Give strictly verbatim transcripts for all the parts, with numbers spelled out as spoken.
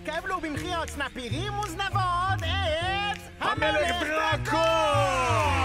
קבלו במחיאות סנפירים וזנבות את המלך דרקון!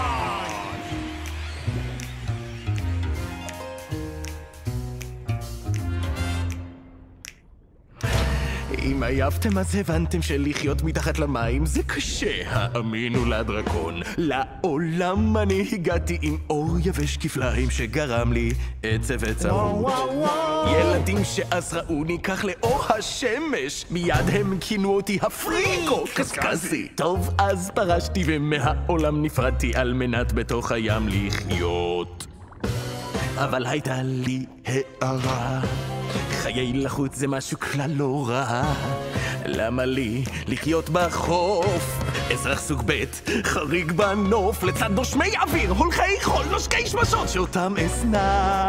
אם עייפתם אז הבנתם שלחיות מתחת למים זה קשה, האמינו לדרקון. לעולם אני הגעתי עם אור יבש כפליים שגרם לי עצב וצהוב. ילדים שאז ראוני כך לאור השמש, מיד הם כינו אותי הפריקו קסקסי. טוב, אז פרשתי ומהעולם נפרדתי על מנת בתוך הים לחיות. אבל הייתה לי הערה, חיי לחוץ זה משהו כלל לא רע. למה לי לחיות בחוף? אזרח סוג ב' חריג בנוף, לצד נושמי אוויר, הולכי חול, נושקי שמשות שאותם אסנה.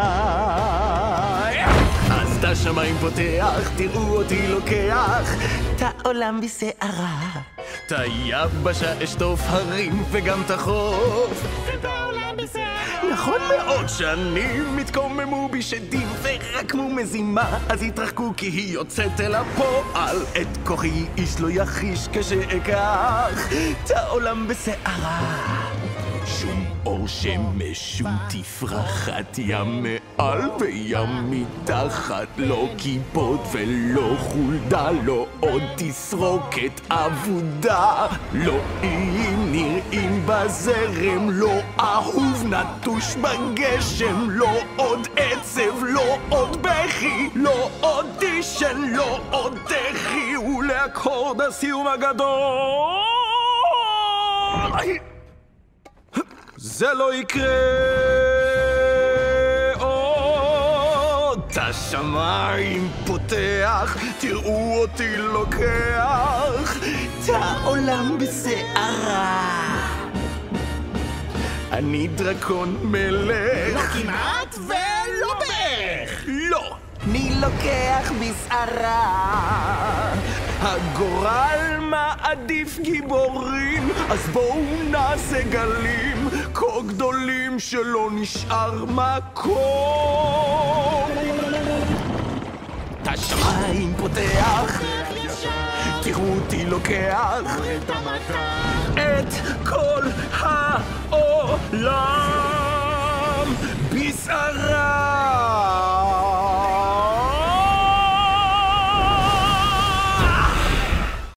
אז את השמיים פותח, תראו אותי לוקח את העולם בסערה, את היבשה אשטוף הרים וגם את החוף, את העולם בסערה. נכון מאוד שנים התקוממו בי שדים ורקמו מזימה, אז התרחקו כי היא יוצאת אל הפועל. את כוחי איש לא יחיש כשאקח את העולם בסערה. שום אור שמש, שום תפרחת, ים מעל וים מתחת, לא כיפות ולא חולדה, לא עוד תסרוקת אבודה, לא איים נראים בזרם, לא אהוב נטוש בגשם, לא עוד עצב, לא עוד בכי, לא עוד דישן, לא עוד דחי, ולאקורד הסיום הגדול זה לא יקרה עוד. את השמיים פותח, תראו אותי לוקח את העולם בסערה. אני דרקון מלך, לא כמעט ולא בערך. לא, אני לוקח בסערה. הגורל מעדיף גיבורים, אז בואו נעשה גלים כה גדולים שלא נשאר מקום. את השמיים פותח, תראו אותי לוקח את המטרה, את